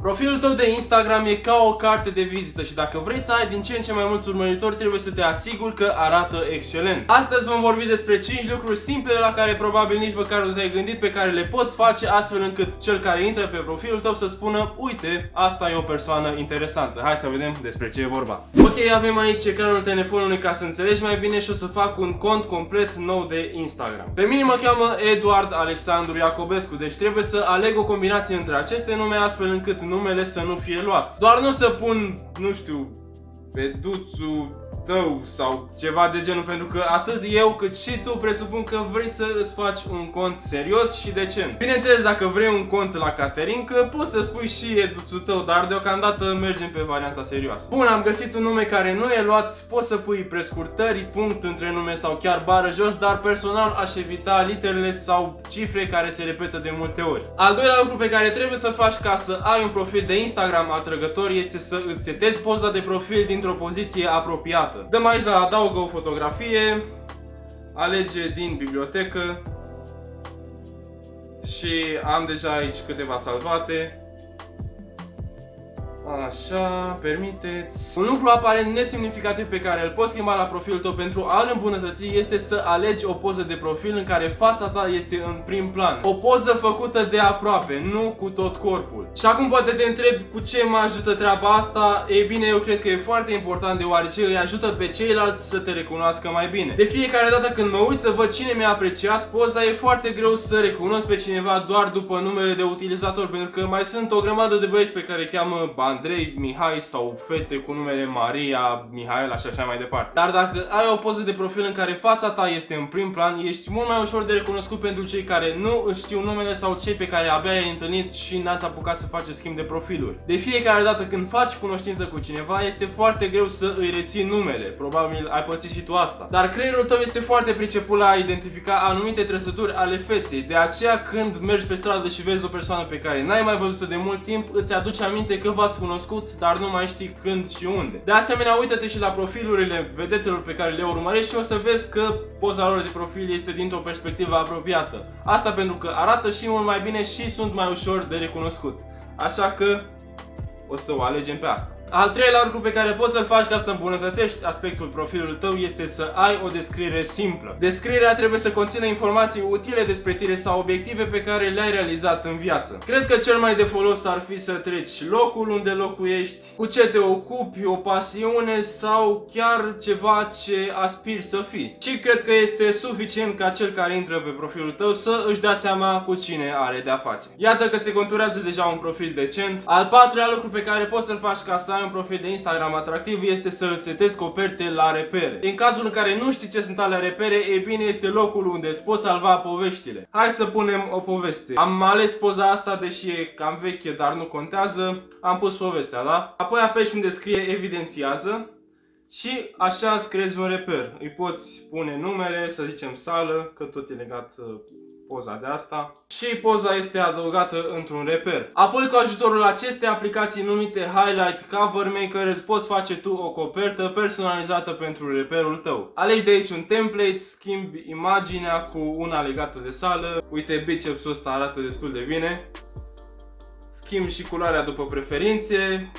Profilul tău de Instagram e ca o carte de vizită și dacă vrei să ai din ce în ce mai mulți urmăritori, trebuie să te asiguri că arată excelent. Astăzi vom vorbi despre 5 lucruri simple la care probabil nici măcar nu te-ai gândit, pe care le poți face astfel încât cel care intră pe profilul tău să spună: uite, asta e o persoană interesantă. Hai să vedem despre ce e vorba. Ok, avem aici ecranul telefonului ca să înțelegi mai bine și o să fac un cont complet nou de Instagram. Pe mine mă cheamă Eduard Alexandru Iacobescu, deci trebuie să aleg o combinație între aceste nume astfel încât numele să nu fie luat. Doar nu să pun, nu știu, Peduțu tău sau ceva de genul, pentru că atât eu cât și tu presupun că vrei să îți faci un cont serios și decent. Bineînțeles, dacă vrei un cont la Caterinca, poți să spui și Eduțul tău, dar deocamdată mergem pe varianta serioasă. Bun, am găsit un nume care nu e luat, poți să pui prescurtări, punct între nume sau chiar bară jos, dar personal aș evita literele sau cifre care se repetă de multe ori. Al doilea lucru pe care trebuie să faci ca să ai un profil de Instagram atrăgător este să îți setezi poza de profil dintr-o poziție apropiată. Dăm aici la adaugă o fotografie, alege din bibliotecă și am deja aici câteva salvate. Așa, permiteți. Un lucru aparent nesemnificativ pe care îl poți schimba la profilul tău pentru a-l îmbunătăți este să alegi o poză de profil în care fața ta este în prim plan. O poză făcută de aproape, nu cu tot corpul. Și acum poate te întrebi cu ce mă ajută treaba asta. Ei bine, eu cred că e foarte important, deoarece îi ajută pe ceilalți să te recunoască mai bine. De fiecare dată când mă uit să văd cine mi-a apreciat poza, e foarte greu să recunosc pe cineva doar după numele de utilizator, pentru că mai sunt o grămadă de băieți pe care îi cheamă Andrei, Mihai sau fete cu numele Maria, Mihaela și așa mai departe. Dar dacă ai o poză de profil în care fața ta este în prim plan, ești mult mai ușor de recunoscut pentru cei care nu își știu numele sau cei pe care abia ai întâlnit și n-ați apucat să faceți schimb de profiluri. De fiecare dată când faci cunoștință cu cineva, este foarte greu să îi reții numele. Probabil ai pățit și tu asta. Dar creierul tău este foarte priceput la a identifica anumite trăsături ale feței. De aceea când mergi pe stradă și vezi o persoană pe care n-ai mai văzut-o de mult timp, îți aduce aminte că v-ați cunoscut, dar nu mai știi când și unde. De asemenea, uită-te și la profilurile vedetelor pe care le urmărești și o să vezi că poza lor de profil este dintr-o perspectivă apropiată. Asta pentru că arată și mult mai bine și sunt mai ușor de recunoscut. Așa că o să o alegem pe asta. Al treilea lucru pe care poți să-l faci ca să îmbunătățești aspectul profilului tău este să ai o descriere simplă. Descrierea trebuie să conțină informații utile despre tine sau obiective pe care le-ai realizat în viață. Cred că cel mai de folos ar fi să treci locul unde locuiești, cu ce te ocupi, o pasiune sau chiar ceva ce aspiri să fii. Și cred că este suficient ca cel care intră pe profilul tău să își dea seama cu cine are de-a face. Iată că se conturează deja un profil decent. Al patrulea lucru pe care poți să-l faci ca să ai un profil de Instagram atractiv este să îți setezi coperte la repere. În cazul în care nu știi ce sunt alea repere, e bine, este locul unde îți poți salva poveștile. Hai să punem o poveste. Am ales poza asta, deși e cam veche, dar nu contează. Am pus povestea, da? Apoi apeși unde scrie evidențiază și așa îți creezi un reper. Îi poți pune numele, să zicem sală, că tot e legat poza de asta, și poza este adăugată într-un reper. Apoi, cu ajutorul acestei aplicații numite Highlight Cover Maker, îți poți face tu o copertă personalizată pentru reperul tău. Alegi de aici un template, schimbi imaginea cu una legată de sală. Uite, bicepsul ăsta arată destul de bine. Schimbi și culoarea după preferințe.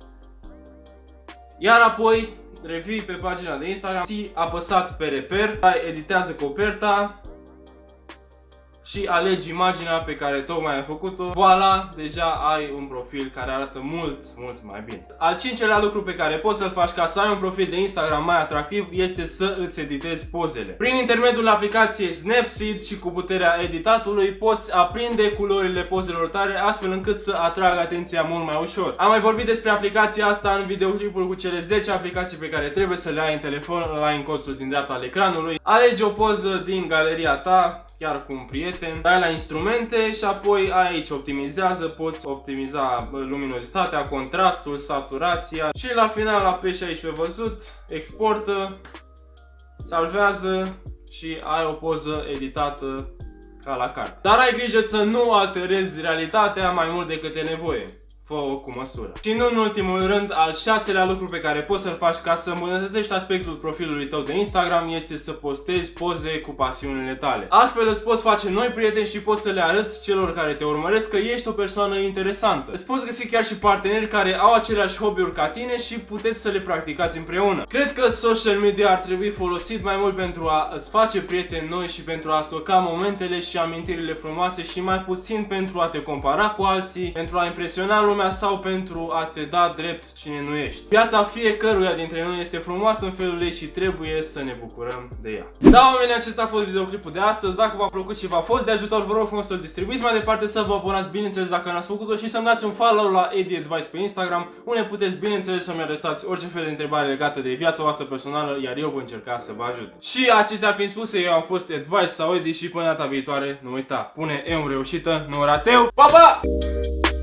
Iar apoi revii pe pagina de Instagram, ții apăsat pe reper, editează coperta și alegi imaginea pe care tocmai ai făcut-o. Voilà, deja ai un profil care arată mult mai bine. Al cincelea lucru pe care poți să-l faci ca să ai un profil de Instagram mai atractiv este să îți editezi pozele. Prin intermediul aplicației Snapseed și cu puterea editatului poți aprinde culorile pozelor tale astfel încât să atragă atenția mult mai ușor. Am mai vorbit despre aplicația asta în videoclipul cu cele 10 aplicații pe care trebuie să le ai în telefon, îl ai în colțul din dreapta al ecranului. Alegi o poză din galeria ta, chiar cu un prieten, dai la instrumente și apoi aici optimizează, poți optimiza luminozitatea, contrastul, saturația și la final apeși aici pe văzut, exportă, salvează și ai o poză editată ca la carte. Dar ai grijă să nu alterezi realitatea mai mult decât e nevoie. fă-o cu măsură. Și nu în ultimul rând, al 6-lea lucru pe care poți să-l faci ca să îmbunătățești aspectul profilului tău de Instagram este să postezi poze cu pasiunile tale. Astfel îți poți face noi prieteni și poți să le arăți celor care te urmăresc că ești o persoană interesantă. Îți poți găsi chiar și parteneri care au aceleași hobby-uri ca tine și puteți să le practicați împreună. Cred că social media ar trebui folosit mai mult pentru a îți face prieteni noi și pentru a stoca momentele și amintirile frumoase și mai puțin pentru a te compara cu alții, pentru a impresiona lumea sau pentru a te da drept cine nu ești. Viața fiecăruia dintre noi este frumoasă în felul ei și trebuie să ne bucurăm de ea. Da, oamenii, acesta a fost videoclipul de astăzi. Dacă v-a plăcut și v-a fost de ajutor, vă rog frumos să-l distribuiți mai departe, să vă abonați, bineînțeles, dacă n-ați făcut-o, și să-mi dați un follow la Edi Advice pe Instagram, unde puteți, bineînțeles, să-mi adresați orice fel de întrebare legată de viața voastră personală, iar eu voi încerca să vă ajut. Și acestea fiind spuse, eu am fost Advice sau Edi și până data viitoare, nu uita, pune eu în reușită, nu rateu. Pa, pa!